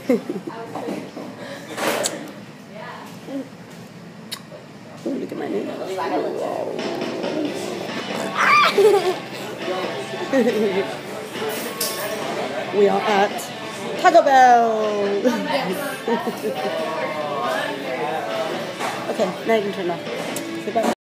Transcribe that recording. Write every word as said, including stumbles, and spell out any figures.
Ooh, look at my nails. We are at Taco Bell. Okay, now you can turn off. Say bye.